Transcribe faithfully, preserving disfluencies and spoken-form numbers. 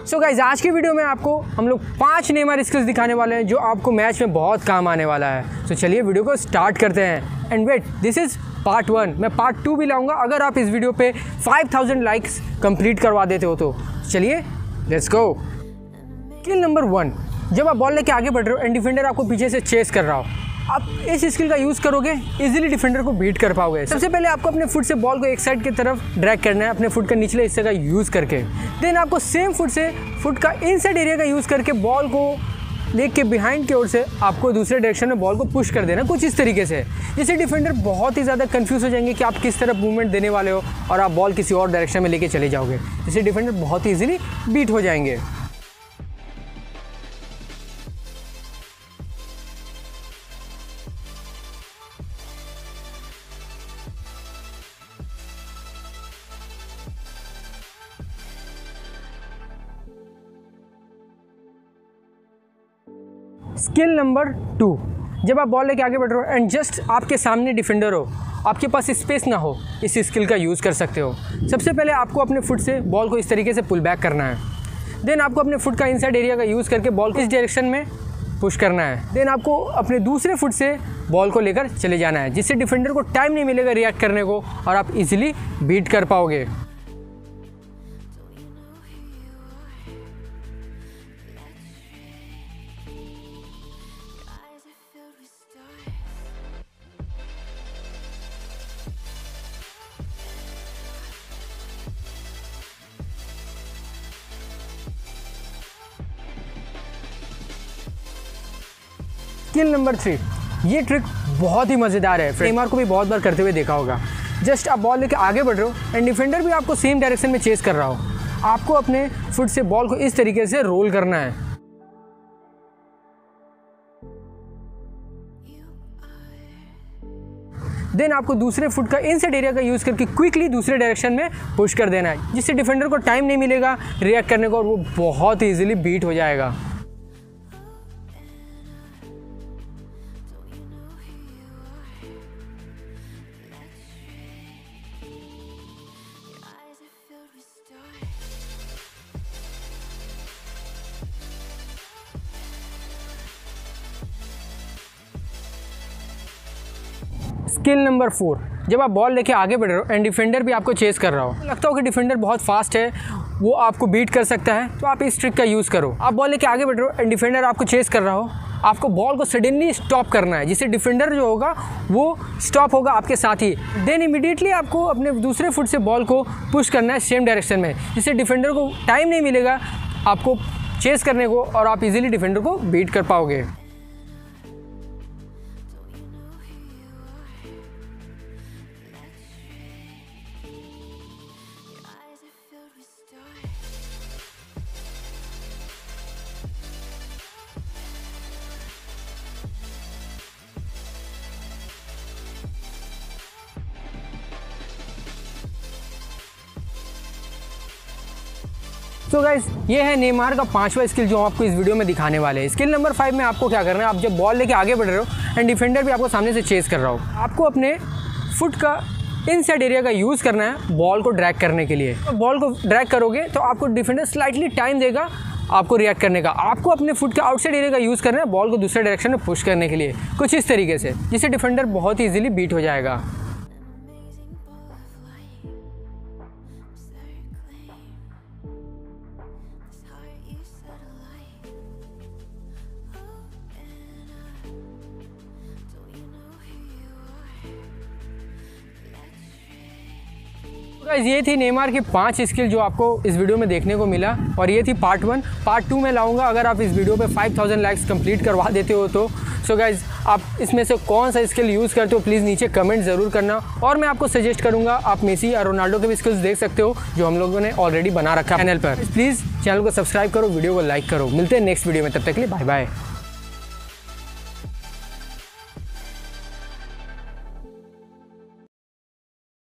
So guys आज की video में आपको हम लोग पांच नेमार स्किल्स दिखाने वाले हैं जो आपको मैच में बहुत काम आने वाला है। तो चलिए वीडियो को स्टार्ट करते हैं। And wait, this is part one. मैं पार्ट टू भी लाऊंगा अगर आप इस वीडियो पे फाइव थाउजेंड लाइक्स कंप्लीट करवा देते हो तो। चलिए let's go. Skill number one, जब आप बॉल लेके आगे बढ़ रहे हो एंड डिफेंडर आपको पीछे से चेस कर रहा हो, आप इस स्किल का यूज़ करोगे इजीली डिफेंडर को बीट कर पाओगे। सबसे पहले आपको अपने फुट से बॉल को एक साइड की तरफ ड्रैग करना है अपने फुट के निचले हिस्से का यूज़ करके। देन आपको सेम फुट से फुट का इनसाइड एरिया का यूज़ करके बॉल को लेग के बिहाइंड की ओर से आपको दूसरे डायरेक्शन में बॉल को पुश कर देना कुछ इस तरीके से, जिससे डिफेंडर बहुत ही ज़्यादा कंफ्यूज हो जाएंगे कि आप किस तरफ मूवमेंट देने वाले हो और आप बॉल किसी और डायरेक्शन में लेके चले जाओगे, जिससे डिफेंडर बहुत ही ईजिली बीट हो जाएंगे। स्किल नंबर टू, जब आप बॉल लेके आगे बढ़ रहे हो एंड जस्ट आपके सामने डिफेंडर हो, आपके पास स्पेस ना हो, इस स्किल का यूज़ कर सकते हो। सबसे पहले आपको अपने फुट से बॉल को इस तरीके से पुल बैक करना है। देन आपको अपने फुट का इनसाइड एरिया का यूज़ करके बॉल को इस डायरेक्शन में पुश करना है। देन आपको अपने दूसरे फुट से बॉल को लेकर चले जाना है, जिससे डिफेंडर को टाइम नहीं मिलेगा रिएक्ट करने को और आप इजीली बीट कर पाओगे। स्किल नंबर थ्री, ये ट्रिक बहुत ही मज़ेदार है। नेमार को भी बहुत बार करते हुए देखा होगा। जस्ट आप बॉल लेके आगे बढ़ रहे हो एंड डिफेंडर भी आपको सेम डायरेक्शन में चेस कर रहा हो, आपको अपने फुट से बॉल को इस तरीके से रोल करना है। देन आपको दूसरे फुट का इनसाइड एरिया का यूज़ करके क्विकली दूसरे डायरेक्शन में पुश कर देना है, जिससे डिफेंडर को टाइम नहीं मिलेगा रिएक्ट करने को और वो बहुत ही ईजिली बीट हो जाएगा। स्किल नंबर फोर, जब आप बॉल लेके आगे बढ़ रहे हो एंड डिफेंडर भी आपको चेस कर रहा हो, लगता हो कि डिफेंडर बहुत फास्ट है, वो आपको बीट कर सकता है, तो आप इस ट्रिक का यूज़ करो। आप बॉल लेके आगे बढ़ रहे हो एंड डिफेंडर आपको चेस कर रहा हो, आपको बॉल को सडनली स्टॉप करना है, जिससे डिफेंडर जो होगा वो स्टॉप होगा आपके साथ ही। देन इमीडिएटली आपको अपने दूसरे फुट से बॉल को पुश करना है सेम डायरेक्शन में, जिससे डिफेंडर को टाइम नहीं मिलेगा आपको चेस करने को और आप इजीली डिफेंडर को बीट कर पाओगे। तो गाइज ये है नेमार का पांचवा स्किल जो आपको इस वीडियो में दिखाने वाले हैं। स्किल नंबर फाइव में आपको क्या करना है, आप जब बॉल लेके आगे बढ़ रहे हो एंड डिफेंडर भी आपको सामने से चेस कर रहा हो, आपको अपने फुट का इनसाइड एरिया का यूज़ करना है बॉल को ड्रैग करने के लिए। तो बॉल को ड्रैग करोगे तो आपको डिफेंडर स्लाइटली टाइम देगा आपको रिएक्ट करने का। आपको अपने फुट के आउटसाइड एरिया का यूज़ करना है बॉल को दूसरे डायरेक्शन में पुश करने के लिए, कुछ इस तरीके से, जिससे डिफेंडर बहुत ही ईजिली बीट हो जाएगा। गाइस ये थी नेमार की पांच स्किल जो आपको इस वीडियो में देखने को मिला और ये थी पार्ट वन। पार्ट टू में लाऊंगा अगर आप इस वीडियो पे फाइव थाउजेंड लाइक्स कंप्लीट करवा देते हो तो। सो गाइस आप इसमें से कौन सा स्किल यूज़ करते हो प्लीज़ नीचे कमेंट ज़रूर करना, और मैं आपको सजेस्ट करूँगा आप मेसी और रोनाल्डो के भी स्किल्स देख सकते हो जो हम लोगों ने ऑलरेडी बना रखा है चैनल पर। प्लीज़ चैनल को सब्सक्राइब करो, वीडियो को लाइक करो। मिलते हैं नेक्स्ट वीडियो में, तब तक के लिए बाय बाय।